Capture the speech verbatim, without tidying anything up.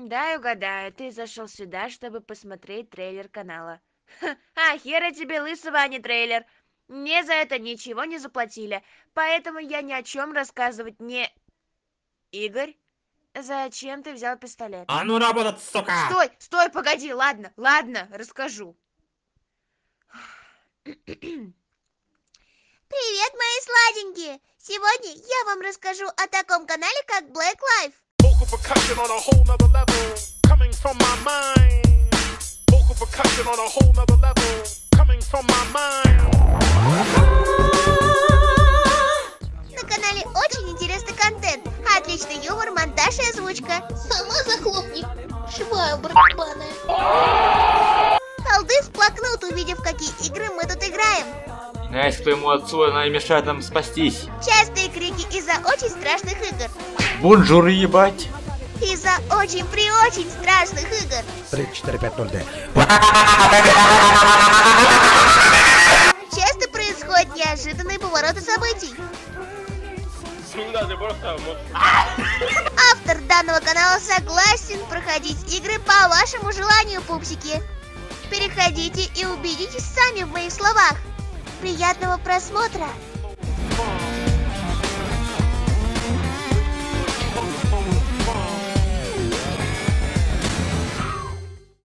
Дай угадаю, ты зашел сюда, чтобы посмотреть трейлер канала. А, хера тебе лысого, а не трейлер. Мне за это ничего не заплатили, поэтому я ни о чем рассказывать не... Игорь, зачем ты взял пистолет? А ну работать, сука! Стой, стой, погоди, ладно, ладно, расскажу. Привет, мои сладенькие! Сегодня я вам расскажу о таком канале, как Black Life. На канале очень интересный контент, отличный юмор, монтаж и озвучка. Сама захлопни, швая барабаная. Халды всплакнут, увидев, какие игры мы тут играем. Знаешь, к твоему отцу, она и мешает нам спастись. Частые крики из-за очень страшных игр. Бонжур, ебать. Из-за очень-при-очень страшных игр. три, четыре, пять, ноль, Часто происходят неожиданные повороты событий. Автор данного канала согласен проходить игры по вашему желанию, пупсики. Переходите и убедитесь сами в моих словах. Приятного просмотра!